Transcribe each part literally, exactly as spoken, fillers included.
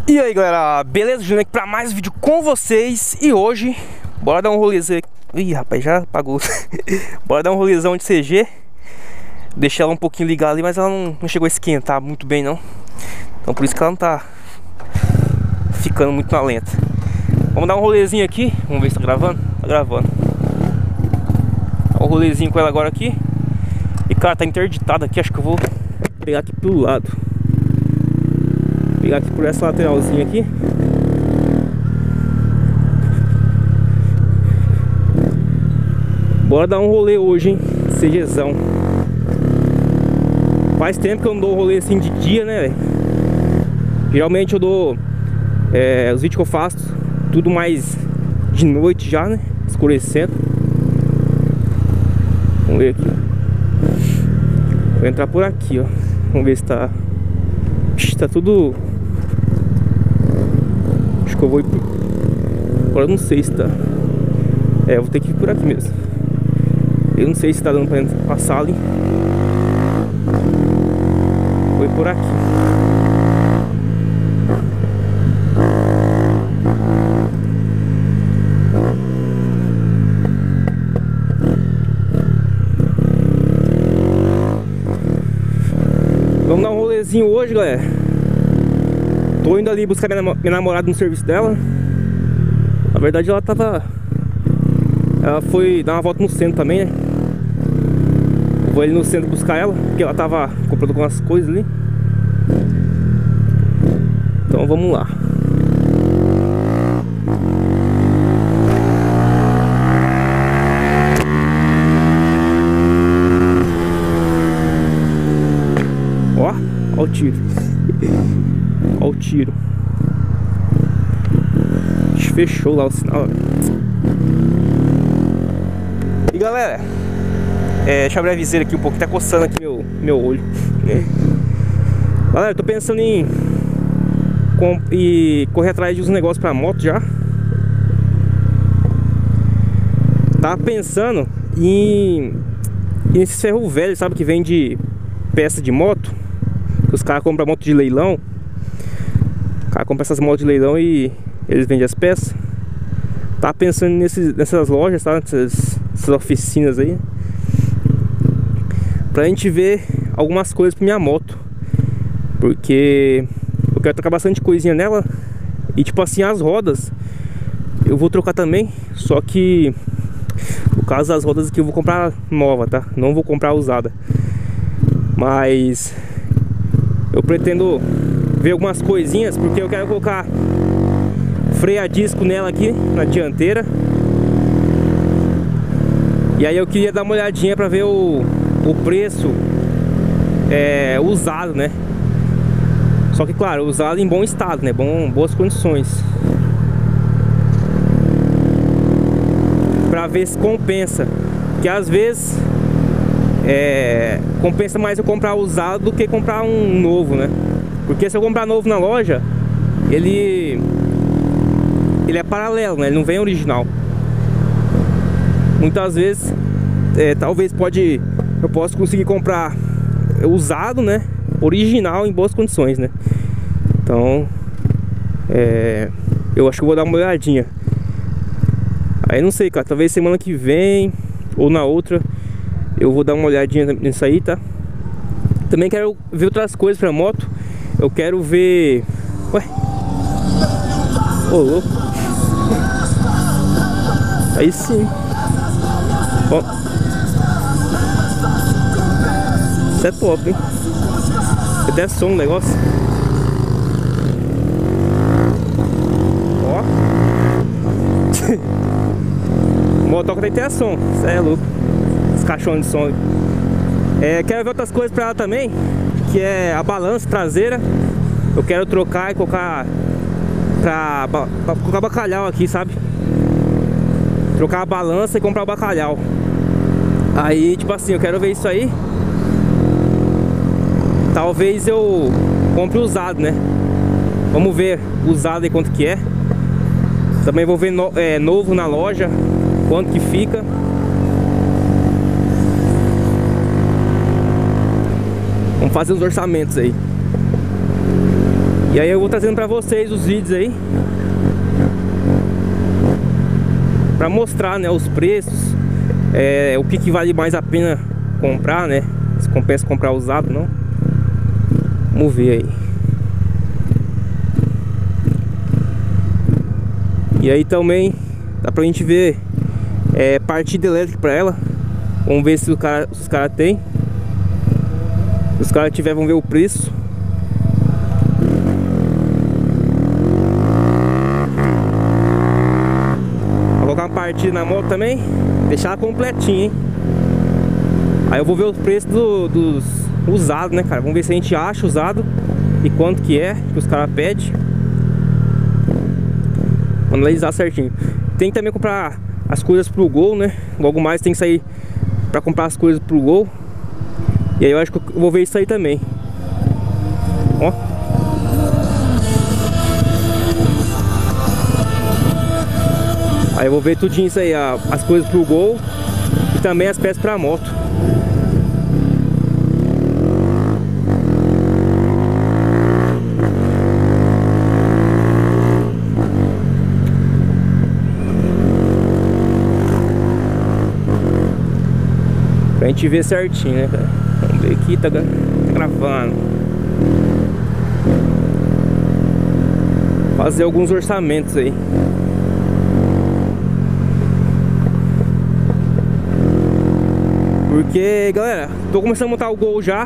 E aí galera, beleza? Júnior aqui pra mais um vídeo com vocês. E hoje, bora dar um rolezão. Ih rapaz, já apagou. Bora dar um rolezão de C G. Deixei ela um pouquinho ligada ali, mas ela não, não chegou a esquentar muito bem não. Então por isso que ela não tá ficando muito na lenta. Vamos dar um rolezinho aqui. Vamos ver se tá gravando. Tá gravando. Dá um rolezinho com ela agora aqui. E cara, tá interditada aqui. Acho que eu vou pegar aqui pelo lado. Pegar aqui por essa lateralzinha aqui. Bora dar um rolê hoje, hein? CGzão. Faz tempo que eu não dou um rolê assim de dia, né, velho? Geralmente eu dou é, os vídeos que eu faço tudo mais de noite já, né? Escurecendo. Vamos ver aqui. Vou entrar por aqui, ó. Vamos ver se tá... Ixi, tá tudo... Acho que eu vou ir por... Agora eu não sei se tá... É, eu vou ter que ir por aqui mesmo. Eu não sei se tá dando pra passar ali. Vou ir por aqui. Vamos dar um rolezinho hoje, galera. Tô indo ali buscar minha, minha namorada no serviço dela. Na verdade ela tava... Ela foi dar uma volta no centro também, né? Eu vou ali no centro buscar ela, porque ela tava comprando algumas coisas ali. Então vamos lá. Ó, ó o tiro. Ó o tiro. Fechou lá o sinal. E galera, é, deixa eu abrir a viseira aqui um pouco, tá coçando aqui meu, meu olho. Galera, eu tô pensando em com, e correr atrás de uns negócios pra moto já. Tava pensando em, em esses ferro velho, sabe, que vende peça de moto. Que os caras compram moto de leilão. O cara compra essas motos de leilão e eles vendem as peças. Tava pensando nesses, nessas lojas, tá? Nessas, essas oficinas aí, pra gente ver algumas coisas pra minha moto. Porque eu quero trocar bastante coisinha nela. E tipo assim, as rodas eu vou trocar também. Só que no caso das rodas aqui eu vou comprar nova, tá? Não vou comprar usada. Mas eu pretendo ver algumas coisinhas, porque eu quero colocar freio a disco nela aqui, na dianteira. E aí eu queria dar uma olhadinha pra ver o, o preço é, usado, né? Só que claro, usado em bom estado, né? Bom, boas condições. Pra ver se compensa. Porque às vezes é, compensa mais eu comprar usado do que comprar um novo, né? Porque se eu comprar novo na loja, ele... Ele é paralelo, né? Ele não vem original. Muitas vezes é, talvez pode eu posso conseguir comprar usado, né? Original em boas condições, né? Então é, eu acho que eu vou dar uma olhadinha. Aí não sei, cara, talvez semana que vem ou na outra eu vou dar uma olhadinha nisso aí, tá? Também quero ver outras coisas pra moto. Eu quero ver... Ué? Ô, louco. Aí sim. Ó. Isso é top, hein? Até som o negócio. Ó. O motoca tem que ter som. Isso é louco. Os cachorros de som. É, quero ver outras coisas pra ela também, que é a balança traseira. Eu quero trocar e colocar pra, pra colocar bacalhau aqui, sabe? Trocar a balança e comprar o bacalhau. Aí, tipo assim, eu quero ver isso aí. Talvez eu compre usado, né? Vamos ver usado aí quanto que é. Também vou ver no, é, novo na loja, quanto que fica. Vamos fazer os orçamentos aí. E aí eu vou trazendo pra vocês os vídeos aí, pra mostrar, né, os preços, é, o que, que vale mais a pena comprar, né? Se compensa comprar usado, não. Vamos ver aí. E aí também dá pra gente ver é, partida elétrica pra ela. Vamos ver se, o cara, se os caras tem. Se os caras tiver, vamos ver o preço. Vou colocar uma partida na moto também, deixar ela completinha, hein? Aí eu vou ver o preço do, dos usados, né, cara? Vamos ver se a gente acha usado e quanto que é que os caras pedem. Vamos analisar certinho. Tem que também comprar as coisas pro Gol, né? Logo mais tem que sair pra comprar as coisas pro Gol. E aí eu acho que eu vou ver isso aí também. Ó. Aí eu vou ver tudinho isso aí, as coisas pro Gol e também as peças pra moto. Pra gente ver certinho, né, cara? Vamos ver aqui, tá gravando. Fazer alguns orçamentos aí. Porque, galera, tô começando a montar o Gol já.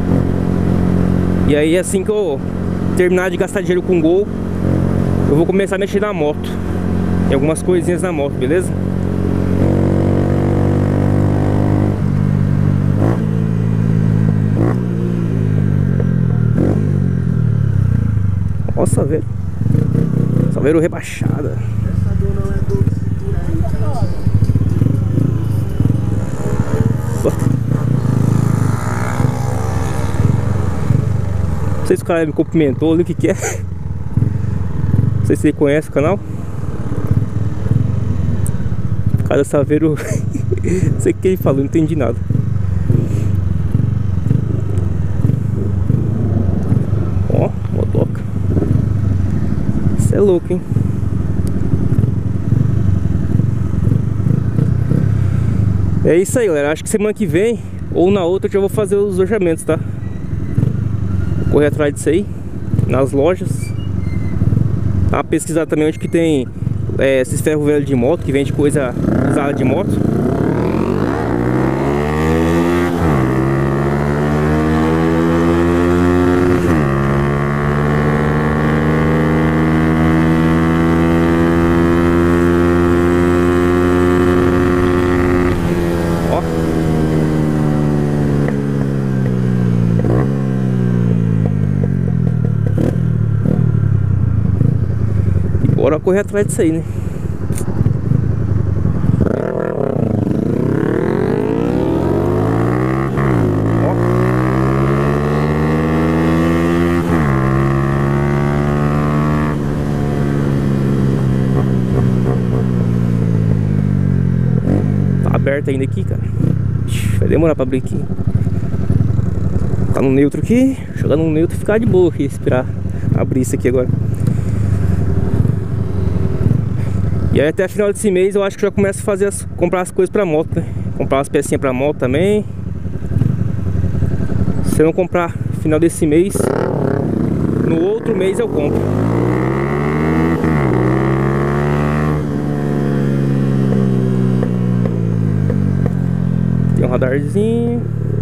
E aí assim que eu terminar de gastar dinheiro com o Gol, eu vou começar a mexer na moto. Tem algumas coisinhas na moto, beleza? Nossa, velho. Só veio rebaixada. Essa dor não é dor de cintura aí, cara. Não sei se o cara me cumprimentou ali, o que que é. Não sei se você conhece o canal. O cara Saveiro. Não sei o que ele falou, não entendi nada. Ó, motoca. Isso é louco, hein? É isso aí, galera. Acho que semana que vem ou na outra eu já vou fazer os orçamentos, tá? Vou correr atrás disso aí nas lojas. Tá, pesquisar também onde que tem é, esses ferro velho de moto, que vende coisa usada de moto. Bora correr atrás disso aí, né? Ó. Tá aberto ainda aqui, cara. Ixi, vai demorar pra abrir aqui. Tá no neutro aqui. Jogar no neutro e ficar de boa aqui. Esperar abrir isso aqui agora. E aí até final desse mês eu acho que já começo a fazer as, comprar as coisas pra moto, né? Comprar as pecinhas pra moto também. Se eu não comprar no final desse mês, no outro mês eu compro. Tem um radarzinho.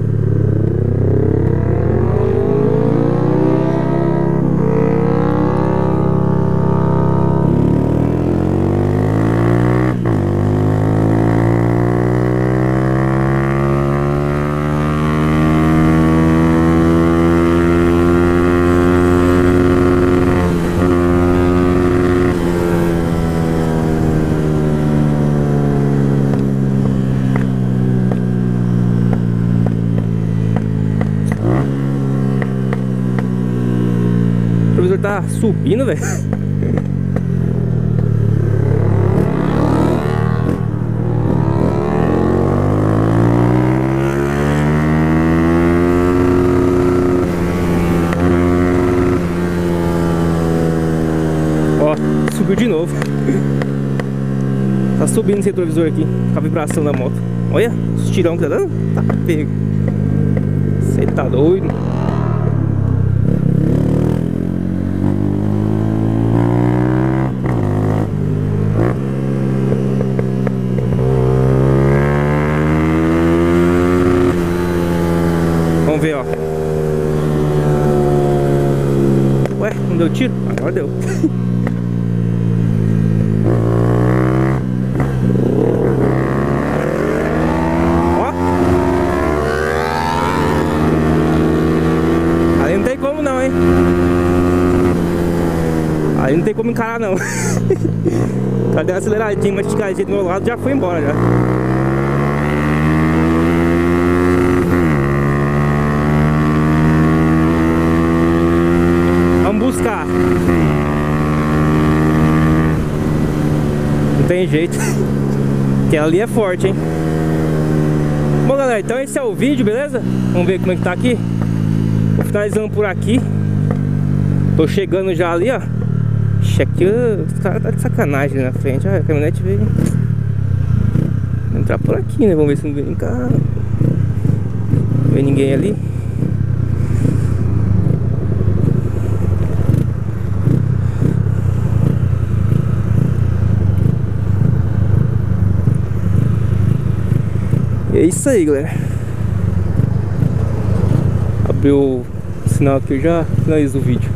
O provisor tá subindo, velho. subiu de novo. Tá subindo esse retrovisor aqui, com a vibração da moto. Olha, os tirão que tá dando. Tá pego. Você tá doido? Vamos ver, ó. Ué, não deu tiro? Agora deu. Ó. Ali não tem como não, hein? Ali não tem como encarar não. Cadê uma aceleradinha, uma esticadinha do meu lado, já foi embora já. Buscar. Não tem jeito. Que ali é forte, hein? Bom, galera, então esse é o vídeo, beleza? Vamos ver como é que tá aqui. Vou finalizando por aqui. Tô chegando já ali, ó. Aqui, os caras tá de sacanagem ali na frente. Ah, a caminhonete veio entrar por aqui, né? Vamos ver se não vem cá. Não vem ninguém ali. E é isso aí, galera. Abriu o sinal aqui, eu já finalizo o vídeo.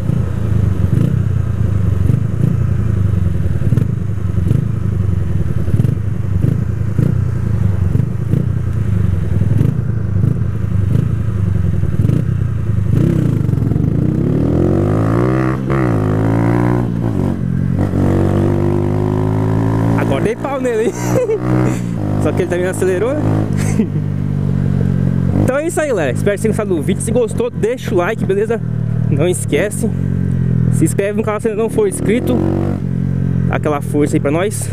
Agora dei pau nele, hein? Só que ele também acelerou, né? Então é isso aí, galera. Espero que tenham gostado do vídeo. Se gostou, deixa o like, beleza? Não esquece. Se inscreve no canal se ainda não for inscrito. Dá aquela força aí pra nós.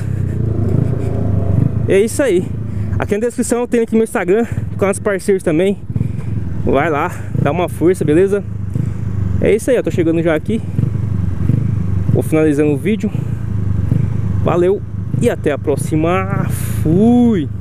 É isso aí. Aqui na descrição eu tenho aqui meu Instagram, do canal dos parceiros também. Vai lá, dá uma força, beleza? É isso aí, eu tô chegando já aqui. Vou finalizando o vídeo. Valeu e até a próxima. Fui!